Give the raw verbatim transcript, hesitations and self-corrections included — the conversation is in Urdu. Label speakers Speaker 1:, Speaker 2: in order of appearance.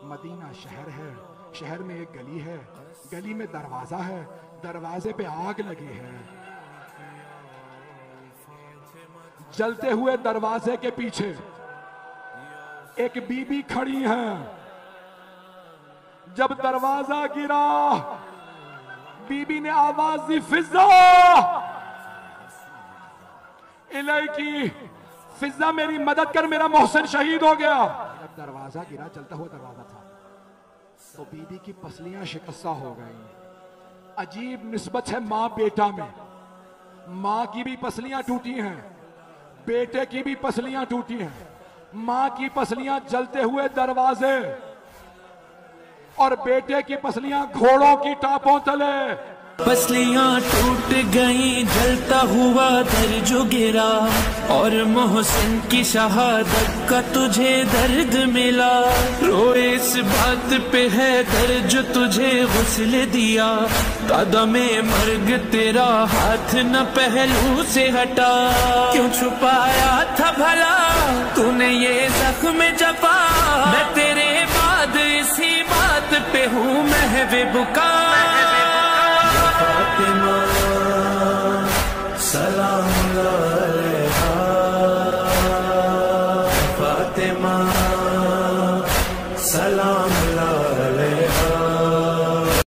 Speaker 1: مدینہ شہر ہے، شہر میں ایک گلی ہے، گلی میں دروازہ ہے، دروازے پہ آگ لگی ہے، جلتے ہوئے دروازے کے پیچھے ایک بی بی کھڑی ہے۔ جب دروازہ گرا بی بی نے آواز دی، فضا الیکی، فضا میری مدد کر، میرا محسن شہید ہو گیا۔ جب دروازہ گرا، چلتا ہوا دروازہ تھا، تو بی بی کی پسلیاں شکستہ ہو گئیں۔ عجیب نسبت ہے ماں بیٹا میں، ماں کی بھی پسلیاں ٹوٹی ہیں، بیٹے کی بھی پسلیاں ٹوٹی ہیں۔ ماں کی پسلیاں جلتے ہوئے دروازے اور بیٹے کی پسلیاں گھوڑوں کی ٹاپوں تلے۔
Speaker 2: پسلیاں ٹوٹ گئیں، جلتا ہوا در جو گرا، اور محسن کی شہادت کا تجھے درد ملا۔ رو اس بات پہ ہے در جو تجھے غسل دیا، قدم مرگ تیرا ہاتھ نہ پہلو سے ہٹا۔ کیوں چھپایا تھا بھلا تو نے یہ زخم جفا، میں تیرے بعد اسی بات پہ ہوں محو بکا۔ فاطمہ سلام اللہ